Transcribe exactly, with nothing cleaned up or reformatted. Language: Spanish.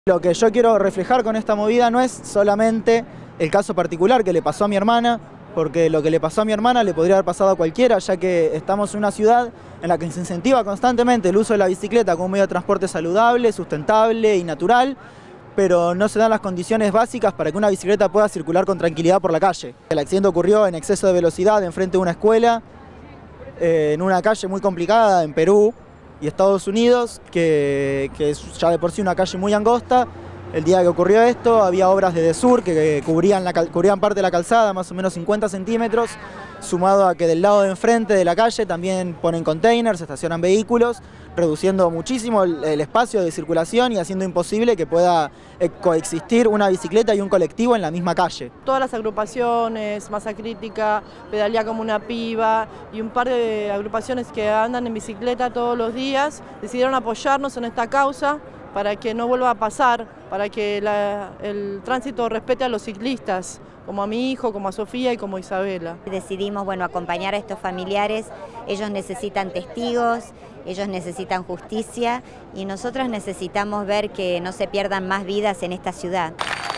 Lo que yo quiero reflejar con esta movida no es solamente el caso particular que le pasó a mi hermana, porque lo que le pasó a mi hermana le podría haber pasado a cualquiera, ya que estamos en una ciudad en la que se incentiva constantemente el uso de la bicicleta como un medio de transporte saludable, sustentable y natural, pero no se dan las condiciones básicas para que una bicicleta pueda circular con tranquilidad por la calle. El accidente ocurrió en exceso de velocidad enfrente de una escuela, eh, en una calle muy complicada en Perú y Estados Unidos, que, que es ya de por sí una calle muy angosta. El día que ocurrió esto había obras de Desur que, que cubrían, la, cubrían parte de la calzada, más o menos cincuenta centímetros, sumado a que del lado de enfrente de la calle también ponen containers, estacionan vehículos, reduciendo muchísimo el, el espacio de circulación y haciendo imposible que pueda eh, coexistir una bicicleta y un colectivo en la misma calle. Todas las agrupaciones, Masa Crítica, Pedalea como una piba y un par de agrupaciones que andan en bicicleta todos los días decidieron apoyarnos en esta causa para que no vuelva a pasar, para que la, el tránsito respete a los ciclistas, como a mi hijo, como a Sofía y como a Isabela. Decidimos, bueno, acompañar a estos familiares. Ellos necesitan testigos, ellos necesitan justicia y nosotros necesitamos ver que no se pierdan más vidas en esta ciudad.